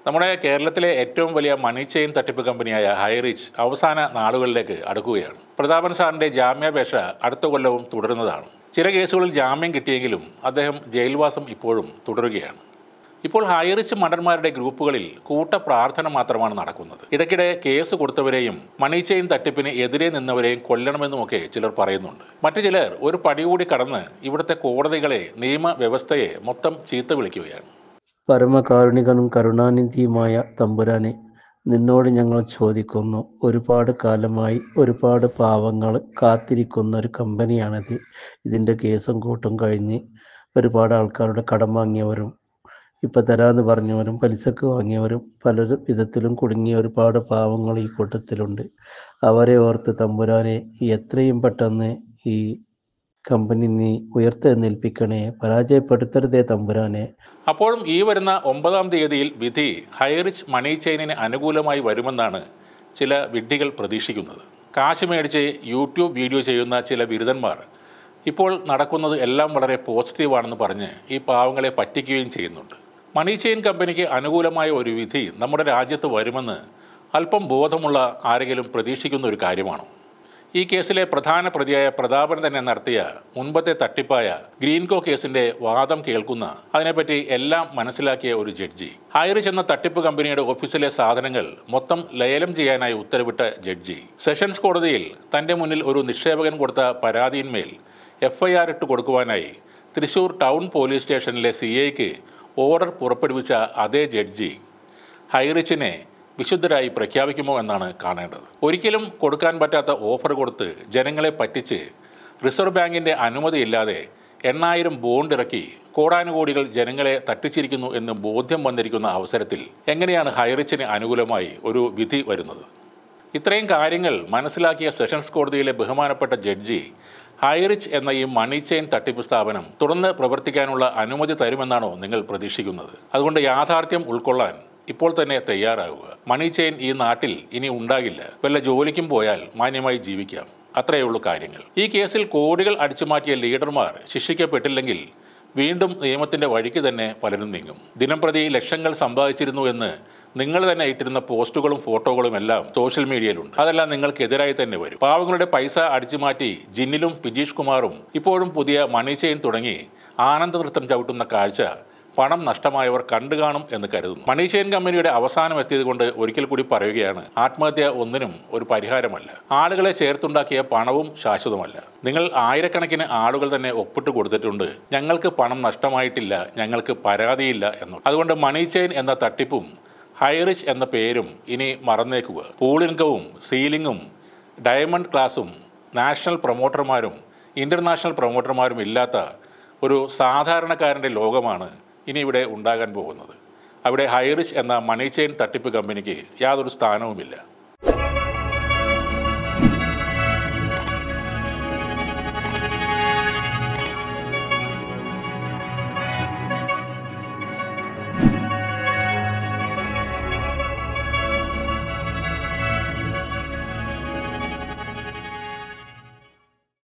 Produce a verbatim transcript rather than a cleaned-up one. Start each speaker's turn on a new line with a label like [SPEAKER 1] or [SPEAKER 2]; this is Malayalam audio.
[SPEAKER 1] നമ്മുടെ കേരളത്തിലെ ഏറ്റവും വലിയ മണി ചെയിൻ തട്ടിപ്പ് കമ്പനിയായ ഹൈറിച്ച് അവസാന നാളുകളിലേക്ക് അടുക്കുകയാണ്. പ്രതാപൻ സാറിൻ്റെ ജാമ്യാപേക്ഷ അടുത്ത കൊല്ലവും തുടരുന്നതാണ്. ചില കേസുകളിൽ ജാമ്യം കിട്ടിയെങ്കിലും അദ്ദേഹം ജയിൽവാസം ഇപ്പോഴും തുടരുകയാണ്. ഇപ്പോൾ ഹൈറിച്ച് മണ്ടന്മാരുടെ ഗ്രൂപ്പുകളിൽ കൂട്ട പ്രാർത്ഥന മാത്രമാണ് നടക്കുന്നത്. ഇടയ്ക്കിടെ കേസ് കൊടുത്തവരെയും മണി ചെയിൻ തട്ടിപ്പിന് എതിരെ നിന്നവരെയും കൊല്ലണമെന്നുമൊക്കെ ചിലർ പറയുന്നുണ്ട്. മറ്റു ചിലർ ഒരു പടി കൂടി കടന്ന് ഇവിടുത്തെ കോടതികളെ, നിയമവ്യവസ്ഥയെ മൊത്തം ചീത്ത വിളിക്കുകയാണ്.
[SPEAKER 2] പരമകാരുണികനും കരുണാനിധിയുമായ തമ്പുരാനെ, നിന്നോട് ഞങ്ങൾ ചോദിക്കുന്നു. ഒരുപാട് കാലമായി ഒരുപാട് പാവങ്ങൾ കാത്തിരിക്കുന്ന ഒരു കമ്പനിയാണിത്. ഇതിൻ്റെ കേസും കൂട്ടും കഴിഞ്ഞ് ഒരുപാട് ആൾക്കാരുടെ കടം വാങ്ങിയവരും ഇപ്പം തരാമെന്ന് പറഞ്ഞവരും പലിശക്ക് വാങ്ങിയവരും പലരും വിധത്തിലും കുടുങ്ങിയ ഒരുപാട് പാവങ്ങൾ ഈ കൂട്ടത്തിലുണ്ട്. അവരെ ഓർത്ത് തമ്പുരാനെ എത്രയും പെട്ടെന്ന് ഈ കമ്പനി നീ ഉയർത്തെഴുന്നേൽപ്പിക്കണേ, പരാജയപ്പെടുത്തരുതേ തമ്പുരാനെ.
[SPEAKER 1] അപ്പോഴും ഈ വരുന്ന ഒമ്പതാം തീയതിയിൽ വിധി ഹൈറിച്ച് മണി ചെയിനിന് അനുകൂലമായി വരുമെന്നാണ് ചില വിഡ്ഢികൾ പ്രതീക്ഷിക്കുന്നത്. കാശ് മേടിച്ച് യൂട്യൂബ് വീഡിയോ ചെയ്യുന്ന ചില ബിരുദന്മാർ ഇപ്പോൾ നടക്കുന്നത് എല്ലാം വളരെ പോസിറ്റീവാണെന്ന് പറഞ്ഞ് ഈ പാവങ്ങളെ പറ്റിക്കുകയും ചെയ്യുന്നുണ്ട്. മണി ചെയിൻ കമ്പനിക്ക് അനുകൂലമായ ഒരു വിധി നമ്മുടെ രാജ്യത്ത് വരുമെന്ന് അല്പം ബോധമുള്ള ആരെങ്കിലും പ്രതീക്ഷിക്കുന്ന ഒരു കാര്യമാണോ? ഈ കേസിലെ പ്രധാന പ്രതിയായ പ്രതാപൻ തന്നെ നടത്തിയ മുൻപത്തെ തട്ടിപ്പായ ഗ്രീൻകോ കേസിന്റെ വാദം കേൾക്കുന്ന, അതിനെപ്പറ്റി എല്ലാം മനസ്സിലാക്കിയ ഒരു ജഡ്ജി, ഹൈറിച്ച് എന്ന തട്ടിപ്പ് കമ്പനിയുടെ ഓഫീസിലെ സാധനങ്ങൾ മൊത്തം ലേലം ചെയ്യാനായി ഉത്തരവിട്ട ജഡ്ജി, സെഷൻസ് കോടതിയിൽ തൻ്റെ മുന്നിൽ ഒരു നിക്ഷേപകൻ കൊടുത്ത പരാതിയിന്മേൽ എഫ് ഐ ആർ ഇട്ട് കൊടുക്കുവാനായി തൃശൂർ ടൗൺ പോലീസ് സ്റ്റേഷനിലെ സി ഐക്ക് ഓർഡർ പുറപ്പെടുവിച്ച അതേ ജഡ്ജി ഹൈറിച്ചിനെ വിശുദ്ധരായി പ്രഖ്യാപിക്കുമോ എന്നാണ് കാണേണ്ടത്. ഒരിക്കലും കൊടുക്കാൻ പറ്റാത്ത ഓഫർ കൊടുത്ത് ജനങ്ങളെ പറ്റിച്ച് റിസർവ് ബാങ്കിൻ്റെ അനുമതിയില്ലാതെ എണ്ണായിരം ബോണ്ട് ഇറക്കി കോടാനുകോടികൾ ജനങ്ങളെ തട്ടിച്ചിരിക്കുന്നു എന്ന് ബോധ്യം വന്നിരിക്കുന്ന അവസരത്തിൽ എങ്ങനെയാണ് ഹൈറിച്ചിന് അനുകൂലമായി ഒരു വിധി വരുന്നത്? ഇത്രയും കാര്യങ്ങൾ മനസ്സിലാക്കിയ സെഷൻസ് കോടതിയിലെ ബഹുമാനപ്പെട്ട ജഡ്ജി ഹൈറിച്ച് എന്ന ഈ മണി ചെയിൻ തട്ടിപ്പ് സ്ഥാപനം തുടർന്ന് പ്രവർത്തിക്കാനുള്ള അനുമതി തരുമെന്നാണോ നിങ്ങൾ പ്രതീക്ഷിക്കുന്നത്? അതുകൊണ്ട് യാഥാർത്ഥ്യം ഉൾക്കൊള്ളാൻ ഇപ്പോൾ തന്നെ തയ്യാറാവുക. മണി ചെയിൻ ഈ നാട്ടിൽ ഇനി ഉണ്ടാകില്ല. വല്ല ജോലിക്കും പോയാൽ മാന്യമായി ജീവിക്കാം. അത്രയേ ഉള്ളൂ കാര്യങ്ങൾ. ഈ കേസിൽ കോടികൾ അടിച്ചുമാറ്റിയ ലീഡർമാർ ശിക്ഷിക്കപ്പെട്ടില്ലെങ്കിൽ വീണ്ടും നിയമത്തിൻ്റെ വഴിക്ക് തന്നെ പലരും നീങ്ങും. ദിനംപ്രതി ലക്ഷങ്ങൾ സമ്പാദിച്ചിരുന്നു എന്ന് നിങ്ങൾ തന്നെ ഇട്ടിരുന്ന പോസ്റ്റുകളും ഫോട്ടോകളും എല്ലാം സോഷ്യൽ മീഡിയയിലുണ്ട്. അതെല്ലാം നിങ്ങൾക്കെതിരായി തന്നെ വരും. പാവങ്ങളുടെ പൈസ അടിച്ചുമാറ്റി ജിന്നിലും പിജീഷ് കുമാറും ഇപ്പോഴും പുതിയ മണി ചെയിൻ തുടങ്ങി ആനന്ദ നൃത്തം ചവിട്ടുന്ന കാഴ്ച പണം നഷ്ടമായവർ കണ്ടു കാണും എന്ന് കരുതുന്നു. മണി ചെയിൻ കമ്പനിയുടെ അവസാനം എത്തിയത് കൊണ്ട് ഒരിക്കൽ കൂടി പറയുകയാണ്, ആത്മഹത്യ ഒന്നിനും ഒരു പരിഹാരമല്ല. ആളുകളെ ചേർത്തുണ്ടാക്കിയ പണവും ശാശ്വതമല്ല. നിങ്ങൾ ആയിരക്കണക്കിന് ആളുകൾ തന്നെ ഒപ്പിട്ട് കൊടുത്തിട്ടുണ്ട്, ഞങ്ങൾക്ക് പണം നഷ്ടമായിട്ടില്ല, ഞങ്ങൾക്ക് പരാതിയില്ല എന്നു. അതുകൊണ്ട് മണി ചെയിൻ എന്ന തട്ടിപ്പും ഹൈറിച്ച് എന്ന പേരും ഇനി മറന്നേക്കുക. പൂൾ ഇൻകവും സീലിംഗും ഡയമണ്ട് ക്ലാസും നാഷണൽ പ്രൊമോട്ടർമാരും ഇൻ്റർനാഷണൽ പ്രൊമോട്ടർമാരും ഇല്ലാത്ത ഒരു സാധാരണക്കാരൻ്റെ ലോകമാണ് ഇനി ഇവിടെ ഉണ്ടാകാൻ പോകുന്നത്. അവിടെ ഹൈറിച്ച് എന്ന മണി ചെയിൻ തട്ടിപ്പ് കമ്പനിക്ക് യാതൊരു സ്ഥാനവുമില്ല.